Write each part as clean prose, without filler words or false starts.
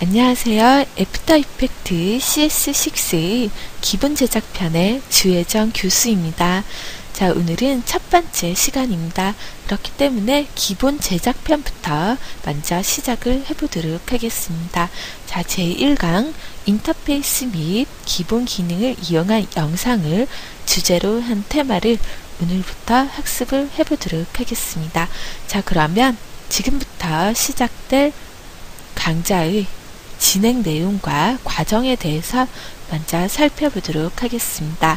안녕하세요. 애프터 이펙트 CS6의 기본 제작편의 주혜정 교수입니다. 자, 오늘은 첫 번째 시간입니다. 그렇기 때문에 기본 제작편부터 먼저 시작을 해보도록 하겠습니다. 자, 제1강 인터페이스 및 기본 기능을 이용한 영상을 주제로 한 테마를 오늘부터 학습을 해보도록 하겠습니다. 자, 그러면 지금부터 시작될 강좌의 진행 내용과 과정에 대해서 먼저 살펴보도록 하겠습니다.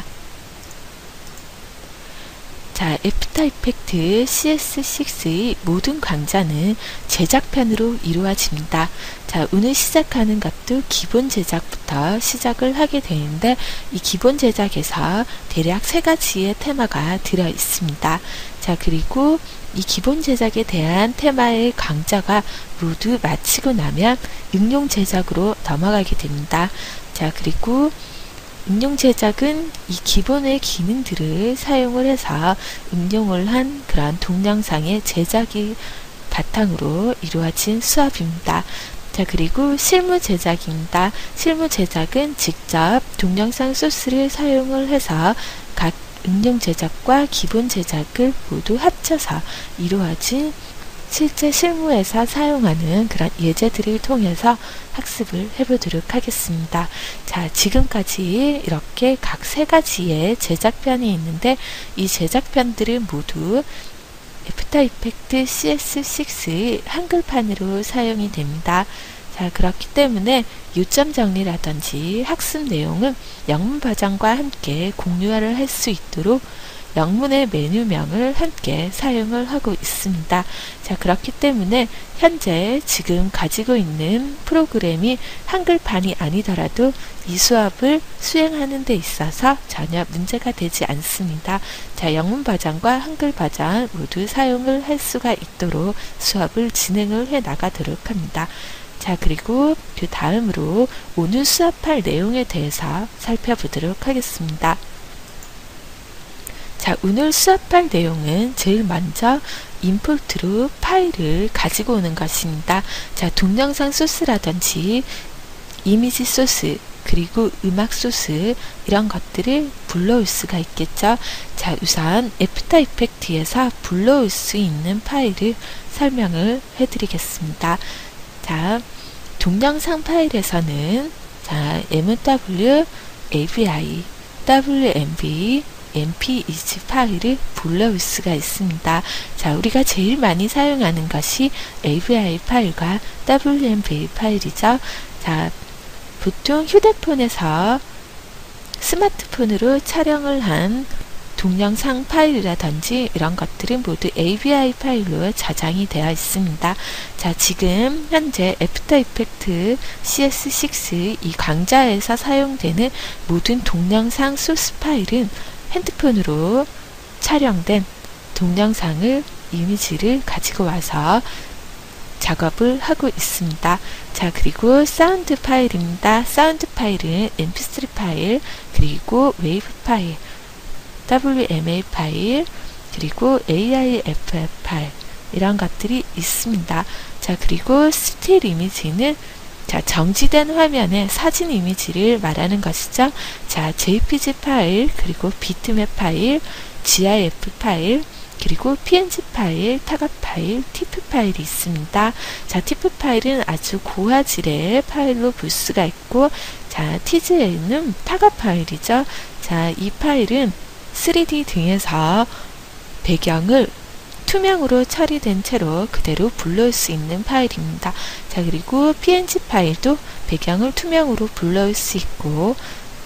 자, 애프터 이펙트 CS6의 모든 강좌는 제작편으로 이루어집니다. 자, 오늘 시작하는 것도 기본 제작부터 시작을 하게 되는데 이 기본 제작에서 대략 3가지의 테마가 들어 있습니다. 자, 그리고 이 기본 제작에 대한 테마의 강좌가 모두 마치고 나면 응용 제작으로 넘어가게 됩니다. 자, 그리고 응용 제작은 이 기본의 기능들을 사용을 해서 응용을 한 그런 동영상의 제작이 바탕으로 이루어진 수업입니다. 자, 그리고 실무 제작입니다. 실무 제작은 직접 동영상 소스를 사용을 해서 각 응용 제작과 기본 제작을 모두 합쳐서 이루어진 실제 실무에서 사용하는 그런 예제들을 통해서 학습을 해보도록 하겠습니다. 자, 지금까지 이렇게 각 3가지의 제작편이 있는데 이 제작편들은 모두 애프터 이펙트 CS6의 한글판으로 사용이 됩니다. 자, 그렇기 때문에 요점 정리라든지 학습 내용은 영문 버전과 함께 공유를 할 수 있도록 영문의 메뉴명을 함께 사용을 하고 있습니다. 자, 그렇기 때문에 현재 지금 가지고 있는 프로그램이 한글판이 아니더라도 이 수업을 수행하는 데 있어서 전혀 문제가 되지 않습니다. 자, 영문 버전과 한글 버전 모두 사용을 할 수가 있도록 수업을 진행을 해 나가도록 합니다. 자, 그리고 그 다음으로 오늘 수업할 내용에 대해서 살펴보도록 하겠습니다. 자, 오늘 수업할 내용은 제일 먼저 임포트로 파일을 가지고 오는 것입니다. 자, 동영상 소스라든지 이미지 소스 그리고 음악 소스 이런 것들을 불러올 수가 있겠죠. 자, 우선 애프터 이펙트에서 불러올 수 있는 파일을 설명을 해드리겠습니다. 자, 동영상 파일에서는 자, MW, AVI, WMV, MPEG 파일을 불러올 수가 있습니다. 자, 우리가 제일 많이 사용하는 것이 AVI 파일과 WMV 파일이죠. 자, 보통 휴대폰에서 스마트폰으로 촬영을 한 동영상 파일이라든지 이런 것들은 모두 AVI 파일로 저장이 되어 있습니다. 자, 지금 현재 애프터 이펙트 CS6 이 강좌에서 사용되는 모든 동영상 소스 파일은 핸드폰으로 촬영된 동영상을 이미지를 가지고 와서 작업을 하고 있습니다. 자, 그리고 사운드 파일입니다. 사운드 파일은 mp3 파일, 그리고 웨이브 파일, WMA 파일, 그리고 AIFF 파일 이런 것들이 있습니다. 자, 그리고 스틸 이미지는 자, 정지된 화면의 사진 이미지를 말하는 것이죠. 자, JPG 파일, 그리고 비트맵 파일, GIF 파일, 그리고 PNG 파일, 타각 파일, TIFF 파일이 있습니다. 자, TIFF 파일은 아주 고화질의 파일로 볼 수가 있고, 자, TGA는 타각 파일이죠. 자, 이 파일은 3D 등에서 배경을 투명으로 처리된 채로 그대로 불러올 수 있는 파일입니다. 자, 그리고 PNG 파일도 배경을 투명으로 불러올 수 있고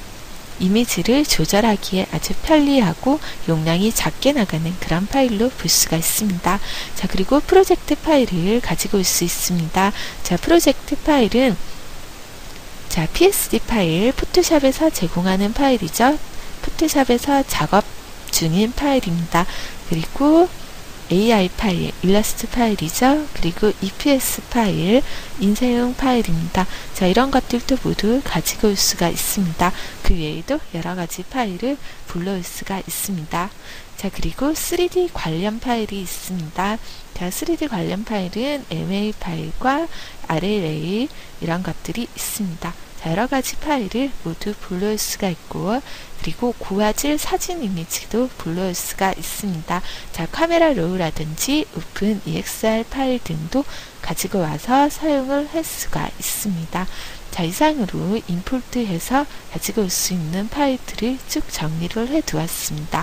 이미지를 조절하기에 아주 편리하고 용량이 작게 나가는 그런 파일로 볼 수가 있습니다. 자, 그리고 프로젝트 파일을 가지고 올 수 있습니다. 자, 프로젝트 파일은 자, PSD 파일, 포토샵에서 제공하는 파일이죠. 포토샵에서 작업 중인 파일입니다. 그리고 AI 파일, 일러스트 파일이죠. 그리고 EPS 파일, 인쇄용 파일입니다. 자, 이런 것들도 모두 가지고 올 수가 있습니다. 그 외에도 여러 가지 파일을 불러올 수가 있습니다. 자, 그리고 3D 관련 파일이 있습니다. 자, 3D 관련 파일은 MA 파일과 RLA 이런 것들이 있습니다. 자, 여러 가지 파일을 모두 불러올 수가 있고, 그리고 고화질 사진 이미지도 불러올 수가 있습니다. 자, 카메라 로우라든지 오픈 EXR 파일 등도 가지고 와서 사용을 할 수가 있습니다. 자, 이상으로 임포트해서 가지고 올 수 있는 파일들을 쭉 정리를 해 두었습니다.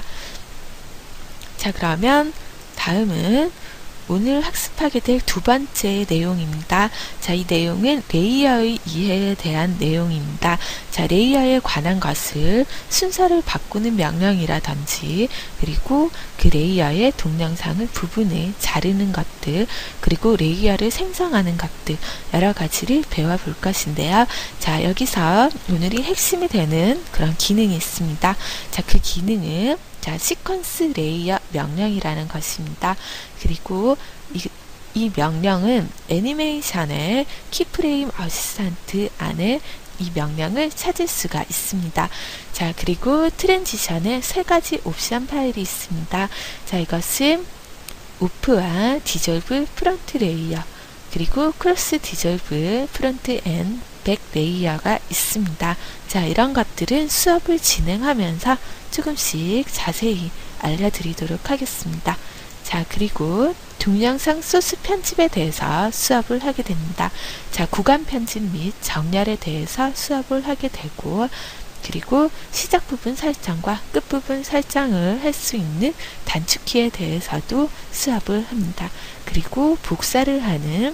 자, 그러면 다음은 오늘 학습하게 될 두 번째 내용입니다. 자, 이 내용은 레이어의 이해에 대한 내용입니다. 자, 레이어에 관한 것을 순서를 바꾸는 명령이라든지, 그리고 그 레이어의 동영상을 부분에 자르는 것들, 그리고 레이어를 생성하는 것들, 여러 가지를 배워볼 것인데요. 자, 여기서 오늘이 핵심이 되는 그런 기능이 있습니다. 자, 그 기능은 자, 시퀀스 레이어 명령이라는 것입니다. 그리고 이 명령은 애니메이션의 키프레임 어시스턴트 안에 이 명령을 찾을 수가 있습니다. 자, 그리고 트랜지션에 세 가지 옵션 파일이 있습니다. 자, 이것은 오프와 디졸브 프론트 레이어, 그리고 크로스 디졸브 프론트 앤 백 레이어가 있습니다. 자, 이런 것들은 수업을 진행하면서 조금씩 자세히 알려드리도록 하겠습니다. 자, 그리고 동영상 소스 편집에 대해서 수업을 하게 됩니다. 자, 구간 편집 및 정렬에 대해서 수업을 하게 되고, 그리고 시작 부분 설정과 끝 부분 설정을 할 수 있는 단축키에 대해서도 수업을 합니다. 그리고 복사를 하는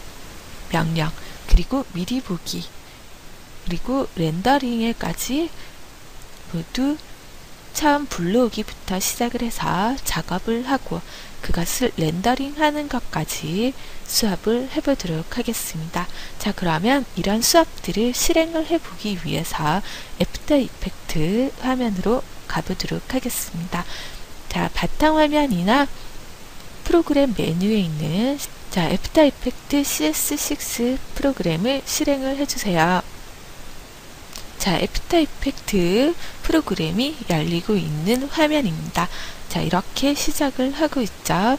명령, 그리고 미리 보기, 그리고 렌더링에까지 모두 처음 불러오기부터 시작을 해서 작업을 하고 그것을 렌더링 하는 것까지 수업을 해보도록 하겠습니다. 자, 그러면 이런 수업들을 실행을 해보기 위해서 애프터 이펙트 화면으로 가보도록 하겠습니다. 자, 바탕화면이나 프로그램 메뉴에 있는 자, 애프터 이펙트 CS6 프로그램을 실행을 해주세요. 자, 애프터 이펙트 프로그램이 열리고 있는 화면입니다. 자, 이렇게 시작을 하고 있죠.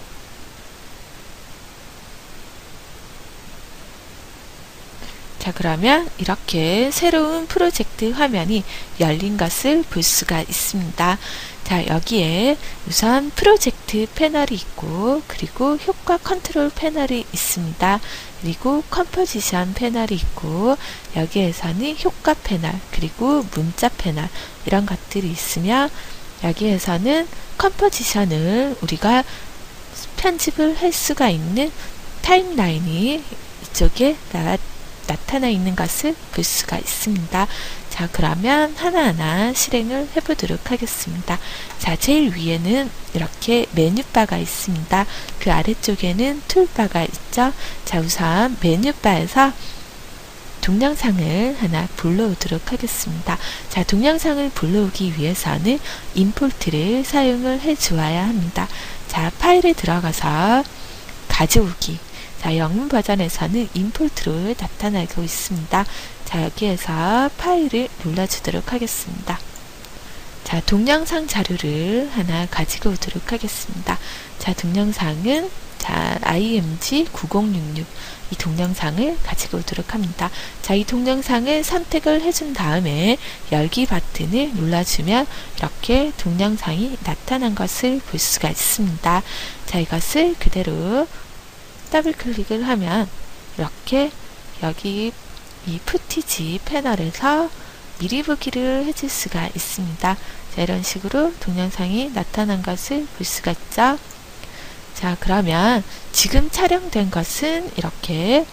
자, 그러면 이렇게 새로운 프로젝트 화면이 열린 것을 볼 수가 있습니다. 자, 여기에 우선 프로젝트 패널이 있고, 그리고 효과 컨트롤 패널이 있습니다. 그리고 컴포지션 패널이 있고, 여기에서는 효과 패널, 그리고 문자 패널 이런 것들이 있으며, 여기에서는 컴포지션을 우리가 편집을 할 수가 있는 타임라인이 이쪽에 나타나 있는 것을 볼 수가 있습니다. 자, 그러면 하나하나 실행을 해보도록 하겠습니다. 자, 제일 위에는 이렇게 메뉴바가 있습니다. 그 아래쪽에는 툴바가 있죠. 자, 우선 메뉴바에서 동영상을 하나 불러오도록 하겠습니다. 자, 동영상을 불러오기 위해서는 임포트를 사용을 해 주어야 합니다. 자, 파일에 들어가서 가져오기. 자, 영문 버전에서는 임포트로 나타나고 있습니다. 자, 여기에서 파일을 눌러주도록 하겠습니다. 자, 동영상 자료를 하나 가지고 오도록 하겠습니다. 자, 동영상은 자, IMG 9066 이 동영상을 가지고 오도록 합니다. 자, 이 동영상을 선택을 해준 다음에 열기 버튼을 눌러주면 이렇게 동영상이 나타난 것을 볼 수가 있습니다. 자, 이것을 그대로 더블 클릭을 하면 이렇게 여기 이 푸티지 패널에서 미리 보기를 해줄 수가 있습니다. 자, 이런 식으로 동영상이 나타난 것을 볼 수가 있죠. 자, 그러면 지금 촬영된 것은 이렇게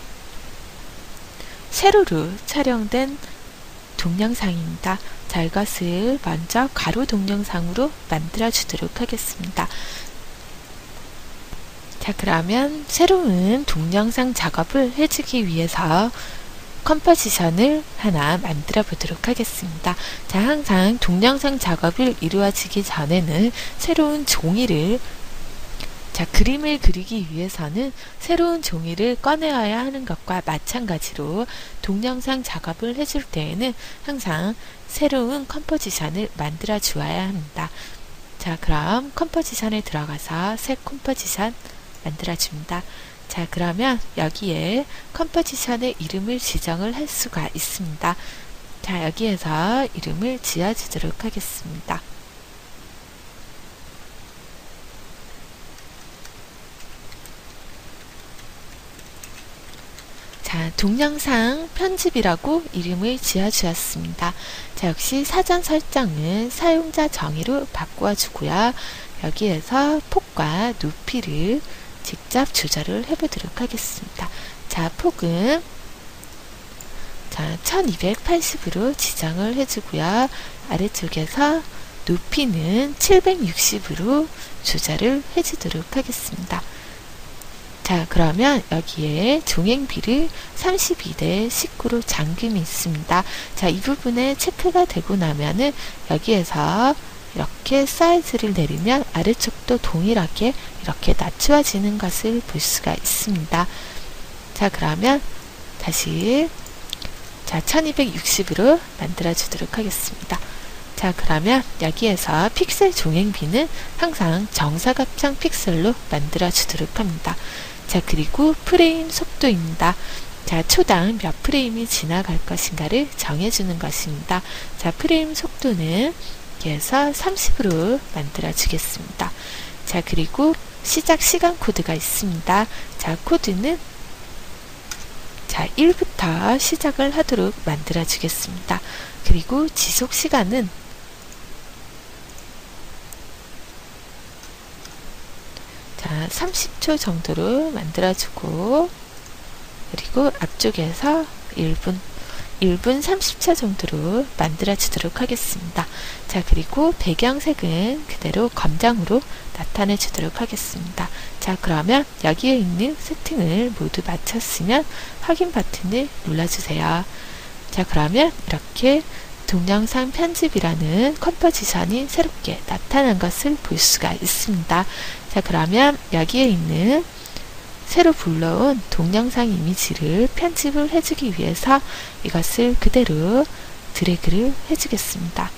세로로 촬영된 동영상입니다. 자, 이것을 먼저 가로 동영상으로 만들어 주도록 하겠습니다. 자, 그러면 새로운 동영상 작업을 해주기 위해서 컴포지션을 하나 만들어 보도록 하겠습니다. 자, 항상 동영상 작업을 이루어지기 전에는 새로운 종이를 자, 그림을 그리기 위해서는 새로운 종이를 꺼내어야 하는 것과 마찬가지로 동영상 작업을 해줄 때에는 항상 새로운 컴포지션을 만들어 주어야 합니다. 자, 그럼 컴포지션에 들어가서 새 컴포지션 만들어 줍니다. 자, 그러면 여기에 컴포지션의 이름을 지정을 할 수가 있습니다. 자, 여기에서 이름을 지어주도록 하겠습니다. 자, 동영상 편집이라고 이름을 지어주었습니다. 자, 역시 사전 설정은 사용자 정의로 바꾸어 주고요. 여기에서 폭과 높이를 직접 조절을 해보도록 하겠습니다. 자, 폭은 1280으로 지정을 해주고요. 아래쪽에서 높이는 760으로 조절을 해주도록 하겠습니다. 자, 그러면 여기에 종횡비를 32대 19로 잠금이 있습니다. 자, 이 부분에 체크가 되고 나면은 여기에서 이렇게 사이즈를 내리면 아래쪽도 동일하게 이렇게 낮추어지는 것을 볼 수가 있습니다. 자, 그러면 다시 1260으로 만들어 주도록 하겠습니다. 자, 그러면 여기에서 픽셀 종횡비는 항상 정사각형 픽셀로 만들어 주도록 합니다. 자, 그리고 프레임 속도입니다. 자, 초당 몇 프레임이 지나갈 것인가를 정해주는 것입니다. 자, 프레임 속도는 여기에서 30으로 만들어 주겠습니다. 자, 그리고 시작 시간 코드가 있습니다. 자, 코드는 1부터 시작을 하도록 만들어 주겠습니다. 그리고 지속 시간은 30초 정도로 만들어주고, 그리고 앞쪽에서 1분 30초 정도로 만들어주도록 하겠습니다. 자, 그리고 배경색은 그대로 검정으로 나타내 주도록 하겠습니다. 자, 그러면 여기에 있는 세팅을 모두 마쳤으면 확인 버튼을 눌러주세요. 자, 그러면 이렇게 동영상 편집이라는 컴포지션이 새롭게 나타난 것을 볼 수가 있습니다. 자, 그러면 여기에 있는 새로 불러온 동영상 이미지를 편집을 해주기 위해서 이것을 그대로 드래그를 해주겠습니다.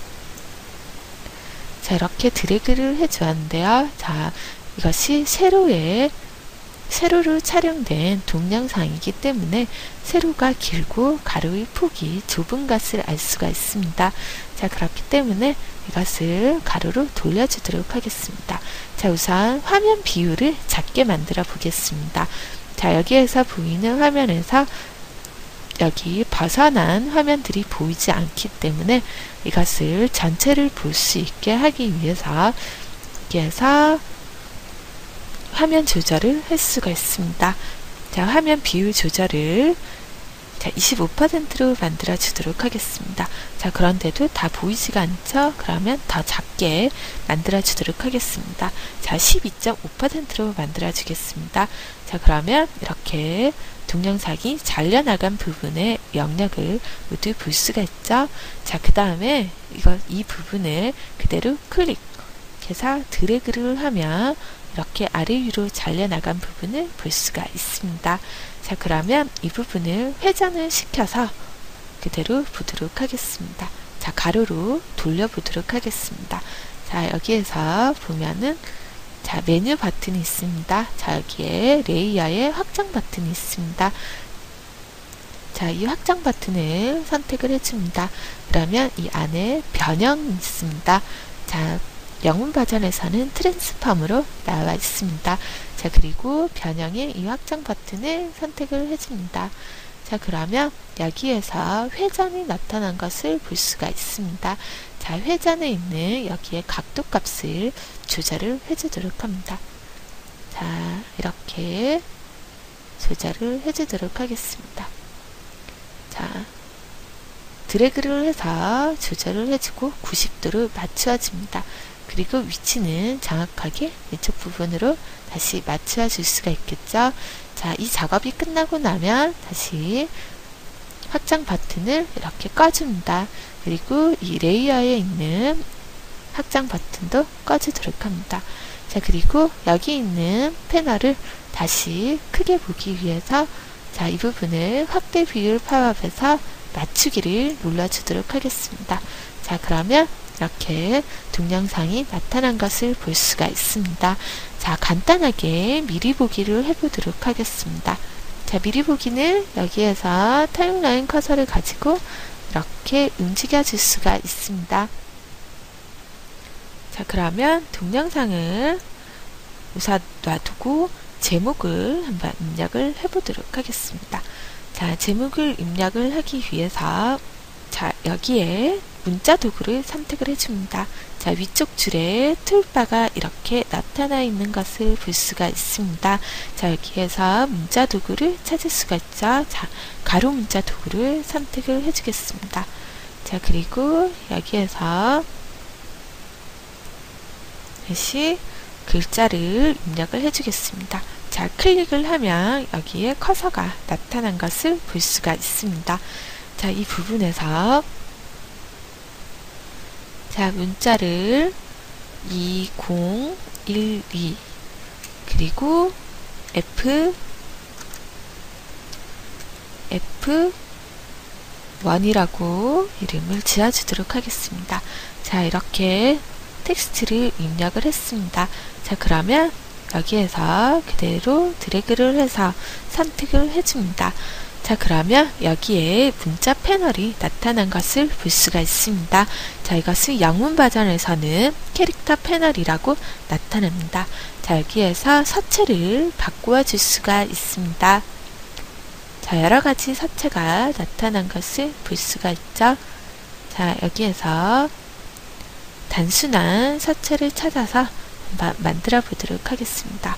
자, 이렇게 드래그를 해주었는데요. 자, 이것이 세로로 촬영된 동영상이기 때문에 세로가 길고 가로의 폭이 좁은 것을 알 수가 있습니다. 자, 그렇기 때문에 이것을 가로로 돌려주도록 하겠습니다. 자, 우선 화면 비율을 작게 만들어 보겠습니다. 자, 여기에서 보이는 화면에서 여기 벗어난 화면들이 보이지 않기 때문에 이것을 전체를 볼 수 있게 하기 위해서 여기에서 화면 조절을 할 수가 있습니다. 자, 화면 비율 조절을 25%로 만들어 주도록 하겠습니다. 자, 그런데도 다 보이지가 않죠? 그러면 더 작게 만들어 주도록 하겠습니다. 자, 12.5%로 만들어 주겠습니다. 자, 그러면 이렇게 동영상이 잘려나간 부분의 영역을 모두 볼 수가 있죠? 자, 그 다음에 이 부분을 그대로 클릭해서 드래그를 하면 이렇게 아래 위로 잘려나간 부분을 볼 수가 있습니다. 자, 그러면 이 부분을 회전을 시켜서 그대로 보도록 하겠습니다. 자, 가로로 돌려보도록 하겠습니다. 자, 여기에서 보면은 자, 메뉴 버튼이 있습니다. 자, 여기에 레이어의 확장 버튼이 있습니다. 자, 이 확장 버튼을 선택을 해줍니다. 그러면 이 안에 변형이 있습니다. 자, 영문 버전에서는 트랜스폼으로 나와 있습니다. 자, 그리고 변형의 이 확장 버튼을 선택을 해줍니다. 자, 그러면 여기에서 회전이 나타난 것을 볼 수가 있습니다. 자, 회전에 있는 여기에 각도 값을 조절을 해주도록 합니다. 자, 이렇게 조절을 해주도록 하겠습니다. 자, 드래그를 해서 조절을 해주고 90도로 맞추어집니다. 그리고 위치는 정확하게 이쪽 부분으로 다시 맞추어 줄 수가 있겠죠. 자, 이 작업이 끝나고 나면 다시 확장 버튼을 이렇게 꺼줍니다. 그리고 이 레이어에 있는 확장 버튼도 꺼주도록 합니다. 자, 그리고 여기 있는 패널을 다시 크게 보기 위해서 자, 이 부분을 확대 비율 파업에서 맞추기를 눌러주도록 하겠습니다. 자, 그러면 이렇게 동영상이 나타난 것을 볼 수가 있습니다. 자, 간단하게 미리 보기를 해보도록 하겠습니다. 자, 미리 보기는 여기에서 타임라인 커서를 가지고 이렇게 움직여 줄 수가 있습니다. 자, 그러면 동영상을 우선 놔두고 제목을 한번 입력을 해보도록 하겠습니다. 자, 제목을 입력을 하기 위해서 자, 여기에 문자 도구를 선택을 해줍니다. 자, 위쪽 줄에 툴바가 이렇게 나타나 있는 것을 볼 수가 있습니다. 자, 여기에서 문자 도구를 찾을 수가 있죠. 자, 가로 문자 도구를 선택을 해주겠습니다. 자, 그리고 여기에서 다시 글자를 입력을 해주겠습니다. 자, 클릭을 하면 여기에 커서가 나타난 것을 볼 수가 있습니다. 자, 이 부분에서 자, 문자를 2012 그리고 F1이라고 이름을 지어주도록 하겠습니다. 자, 이렇게 텍스트를 입력을 했습니다. 자, 그러면 여기에서 그대로 드래그를 해서 선택을 해줍니다. 자, 그러면 여기에 문자 패널이 나타난 것을 볼 수가 있습니다. 자, 이것은 영문 버전에서는 캐릭터 패널이라고 나타납니다. 자, 여기에서 서체를 바꾸어 줄 수가 있습니다. 자, 여러가지 서체가 나타난 것을 볼 수가 있죠. 자, 여기에서 단순한 서체를 찾아서 한번 만들어 보도록 하겠습니다.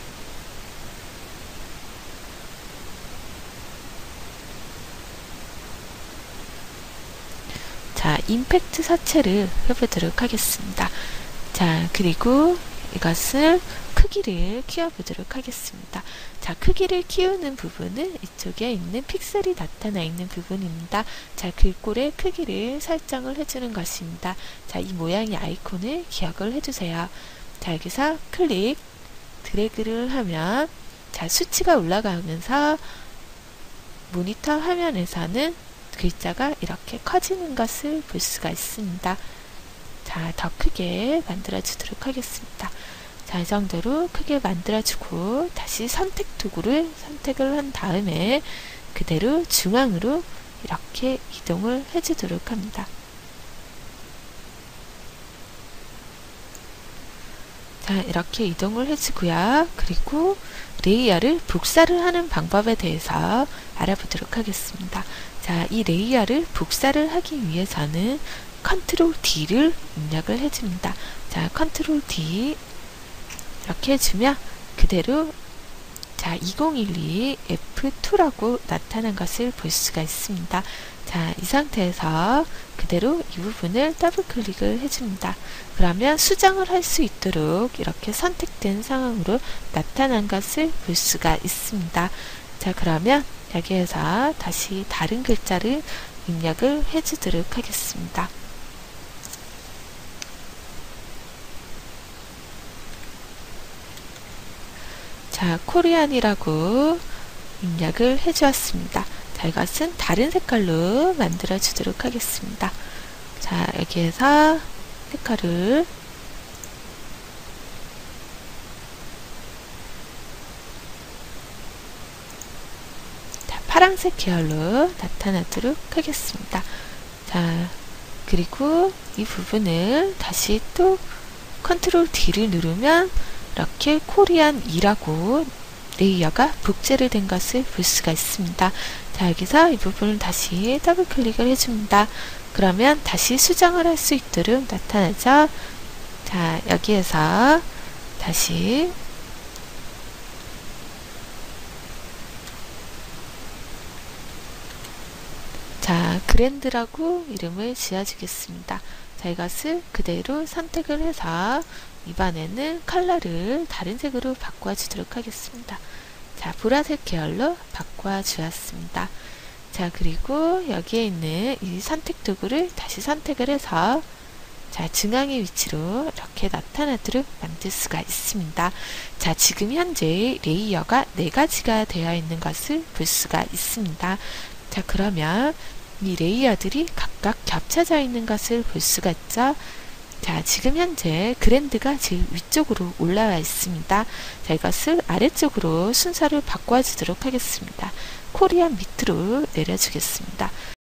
자, 임팩트 서체를 해보도록 하겠습니다. 자, 그리고 이것을 크기를 키워보도록 하겠습니다. 자, 크기를 키우는 부분은 이쪽에 있는 픽셀이 나타나 있는 부분입니다. 자, 글꼴의 크기를 설정을 해주는 것입니다. 자, 이 모양의 아이콘을 기억을 해주세요. 자, 여기서 클릭, 드래그를 하면 자, 수치가 올라가면서 모니터 화면에서는 글자가 이렇게 커지는 것을 볼 수가 있습니다. 자, 더 크게 만들어 주도록 하겠습니다. 자, 이 정도로 크게 만들어주고 다시 선택 도구를 선택을 한 다음에 그대로 중앙으로 이렇게 이동을 해주도록 합니다. 자, 이렇게 이동을 해주고요. 그리고 레이어를 복사를 하는 방법에 대해서 알아보도록 하겠습니다. 자, 이 레이어를 복사를 하기 위해서는 컨트롤 D를 입력을 해줍니다. 자, 컨트롤 D 이렇게 해주면 그대로 자, 2012 F2라고 나타난 것을 볼 수가 있습니다. 자, 이 상태에서 그대로 이 부분을 더블 클릭을 해줍니다. 그러면 수정을 할 수 있도록 이렇게 선택된 상황으로 나타난 것을 볼 수가 있습니다. 자, 그러면 여기에서 다시 다른 글자를 입력을 해주도록 하겠습니다. 자, 코리안이라고 입력을 해주었습니다. 자, 이것은 다른 색깔로 만들어 주도록 하겠습니다. 자, 여기에서 색깔을 파란색 계열로 나타나도록 하겠습니다. 자, 그리고 이 부분을 다시 또 컨트롤 D를 누르면 이렇게 코리안 2라고 레이어가 복제를 된 것을 볼 수가 있습니다. 자, 여기서 이 부분을 다시 더블 클릭을 해줍니다. 그러면 다시 수정을 할 수 있도록 나타나죠. 자, 여기에서 다시 자, 그랜드라고 이름을 지어주겠습니다. 자, 이것을 그대로 선택을 해서 이번에는 컬러를 다른 색으로 바꿔주도록 하겠습니다. 자, 보라색 계열로 바꿔주었습니다. 자, 그리고 여기에 있는 이 선택 도구를 다시 선택을 해서 자, 중앙의 위치로 이렇게 나타나도록 만들 수가 있습니다. 자, 지금 현재 레이어가 4가지가 되어 있는 것을 볼 수가 있습니다. 자, 그러면 이 레이어들이 각각 겹쳐져 있는 것을 볼 수가 있죠. 자, 지금 현재 그랜드가 제일 위쪽으로 올라와 있습니다. 자, 이것을 아래쪽으로 순서를 바꿔주도록 하겠습니다. 코리안 밑으로 내려주겠습니다.